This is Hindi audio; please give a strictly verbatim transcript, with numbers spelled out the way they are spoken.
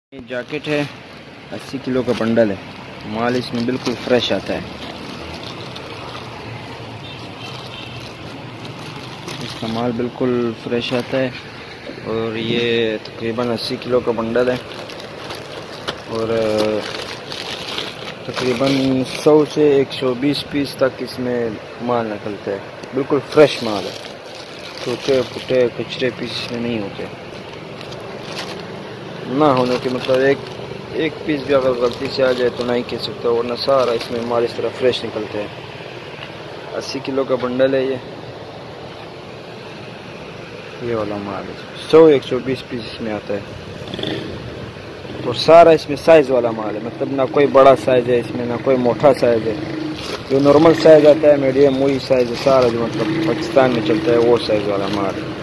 ये जैकेट है, अस्सी किलो का बंडल है। माल इसमें बिल्कुल फ्रेश आता है। इसका माल बिल्कुल फ्रेश आता है और ये तकरीबन अस्सी किलो का बंडल है और तकरीबन सौ से एक सौ बीस पीस तक इसमें माल निकलता है। बिल्कुल फ्रेश माल है, टूटे फूटे कचरे पीस इसमें नहीं होते। ना होने के मतलब एक एक पीस भी अगर गलती से आ जाए तो नहीं कह सकता, वरना सारा इसमें माल इस तरह फ्रेश निकलते हैं। अस्सी किलो का बंडल है ये ये वाला माल है। सौ एक सौ बीस पीस इसमें आता है और सारा इसमें साइज़ वाला माल है। मतलब ना कोई बड़ा साइज़ है इसमें, ना कोई मोटा साइज़ है। जो नॉर्मल साइज़ आता है मीडियम वही साइज़ है सारा, जो मतलब पाकिस्तान में चलता है वो साइज़ वाला माल है।